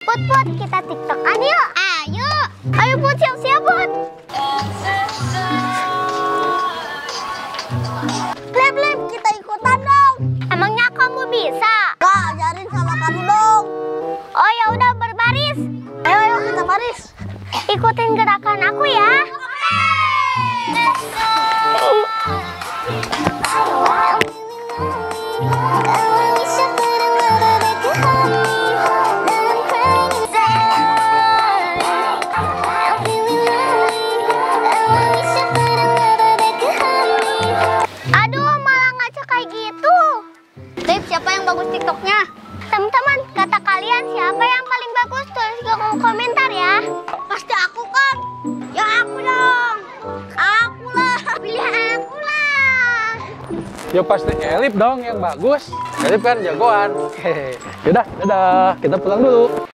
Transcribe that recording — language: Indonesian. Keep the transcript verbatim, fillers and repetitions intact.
Put, Put, kita tiktokan yuk. Ayo. Ayo Put, siap-siap Put. Lep, Lep, kita ikutan dong. Emangnya kamu bisa? Kak, ajarin sama kamu dong. Oh ya udah berbaris. Ayo, ayo kita baris. Ikutin gerakan aku ya. Aduh, malah ngaca kayak gitu. Lip, siapa yang bagus TikToknya? Teman-teman, kata kalian siapa yang paling bagus? Tulis di kolom komentar ya. Pasti aku kan. Ya aku dong. Aku lah. Pilih aku lah. Ya pasti Elip dong yang bagus. Elip kan jagoan. Hehe. Yaudah, dadah. Kita pulang dulu.